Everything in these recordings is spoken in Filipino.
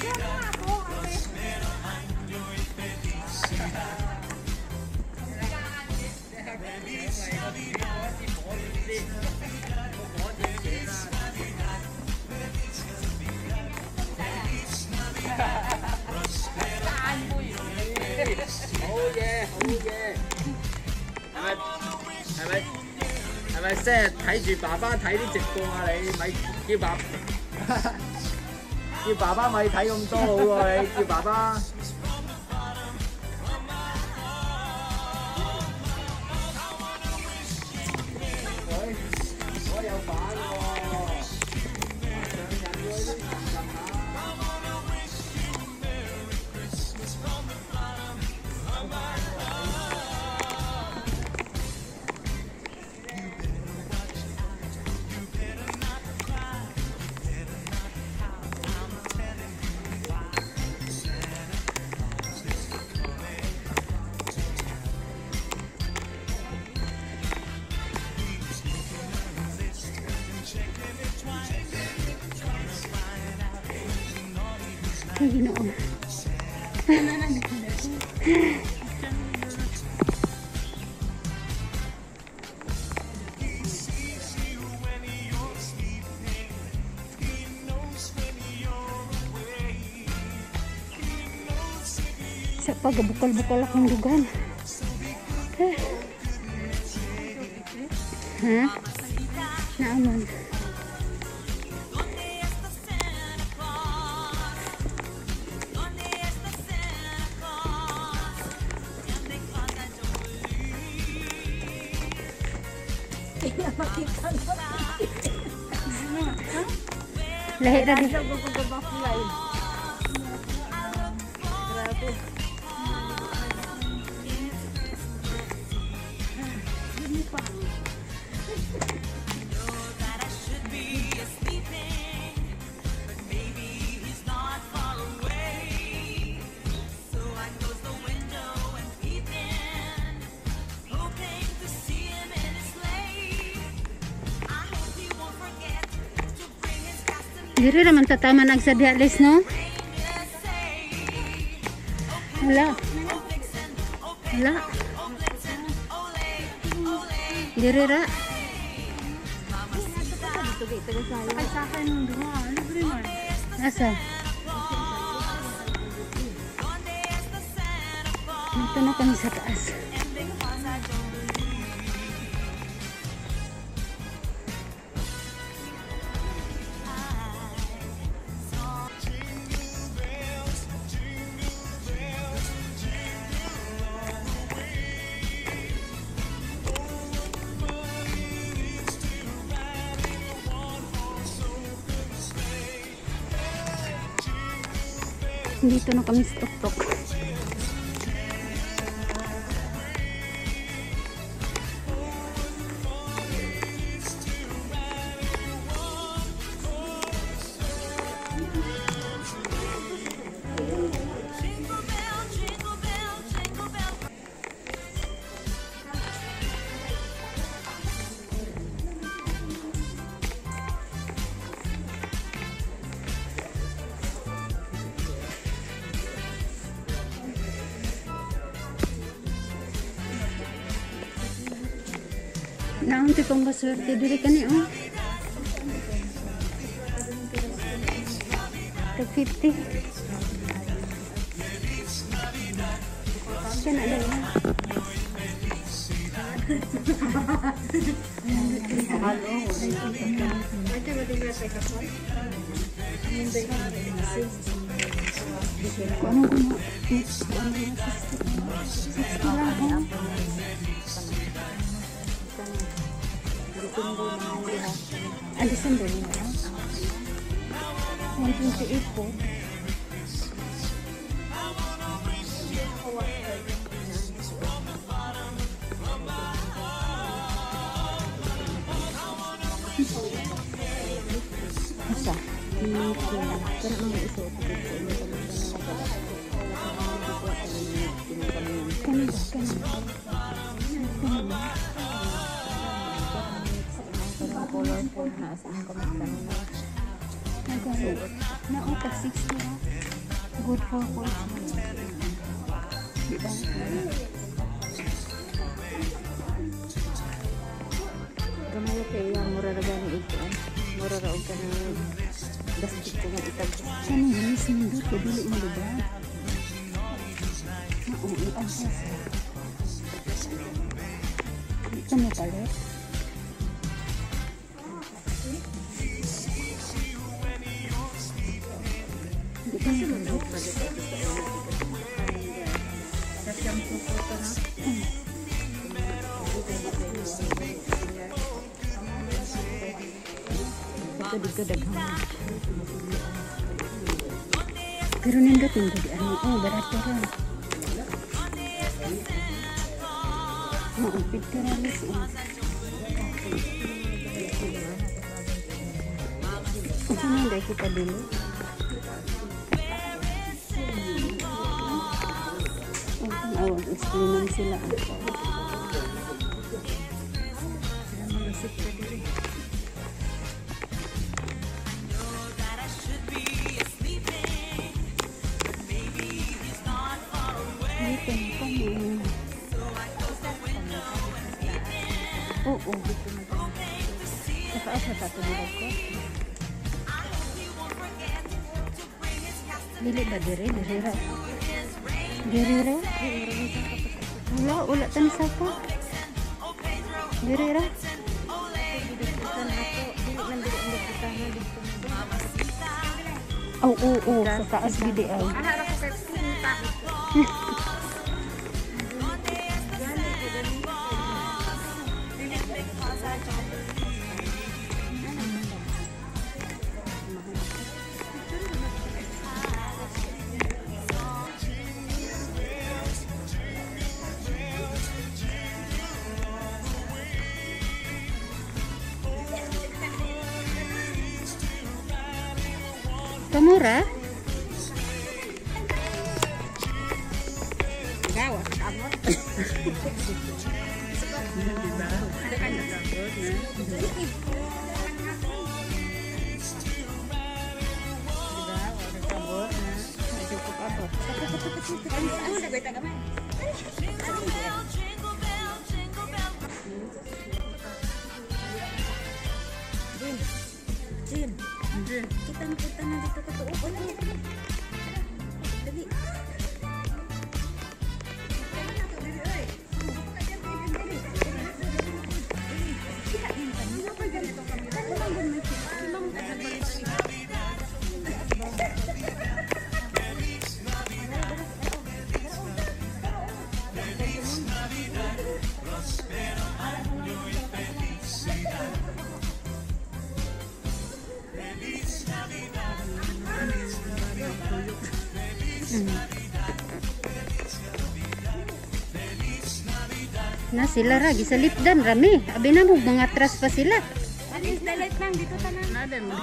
係咪即係睇住爸爸睇啲直播啊？你咪叫爸爸咪睇咁多好喎！你叫爸爸。我有版喎，上癮嗰啲 Ginoo. Sa pagabukal-bukal akong dugan. Ha? Naaman. Lahi ra di. Diri naman tatama nagsadya list, no? Wala. Wala. Diri ra. Asa? Ito na kami sa taas. Dito na kami sa tuktok. Naunti pang baswerte diri kani oh. Tag 50. Kana daw na. Alisan doon na. 128 po. Asa? Kaya mga isuot dito. Nagano. Nauta 60 ha. Good for points. Diba? Gamay kayo yung mura na gani ito. Mura raon ka na gastik ko ng itag. Siya nang bilis nindot. Kadili mo diba? Nauwi ang sasa. Ito mo palit. Hindi ka mo palit. Sa shampoo ko ito na. Ito di ka daghang. Pero nindot nindot di ano. Oh, barato rin. Oo, 50 ralis. Ito na hindi kita dili. Awag, explainan sila. Malusip ka dili. Dito na kami. Oo. Sa taas na tatulog ko. Dili ba dire? Dirira. Dirira? Wala, wala tani sa ko. Dirira? Oo, sa taas gidi ay. Kamura? Gawas, kamot. Diba? Ada kan nagabot na. Diba? Wala sabot na. Medyo ko abot. Ano na gawin tagamay? Jin. Kita na dito ka tuupan. Dali. Na sila ra gisalipdan rami. Abi na mo mga atras pa sila. Dalit lang dito tanan. Nada mo.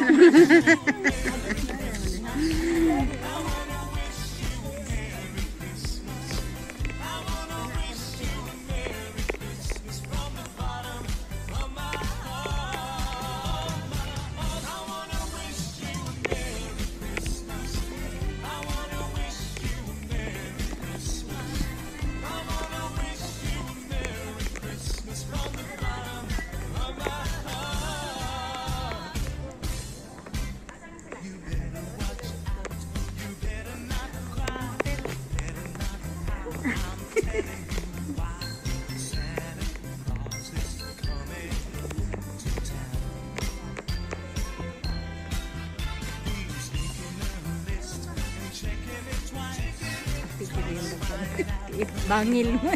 Bangil mo.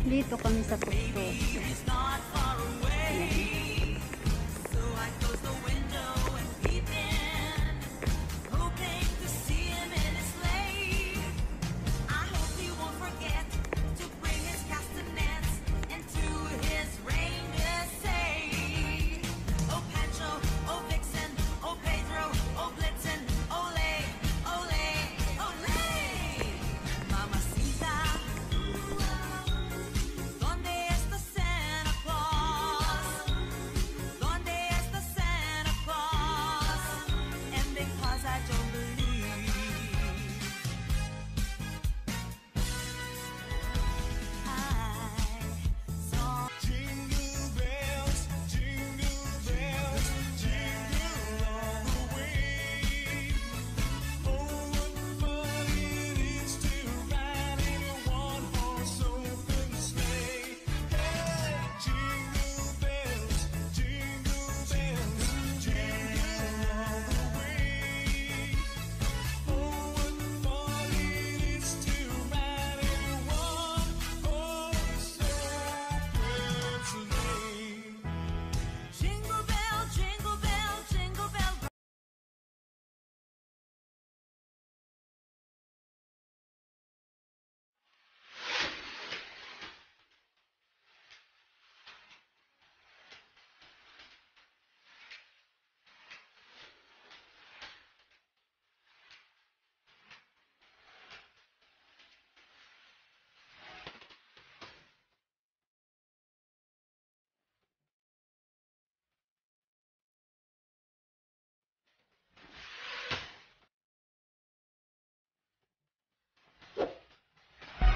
Dito kami sa pukto. Ayan.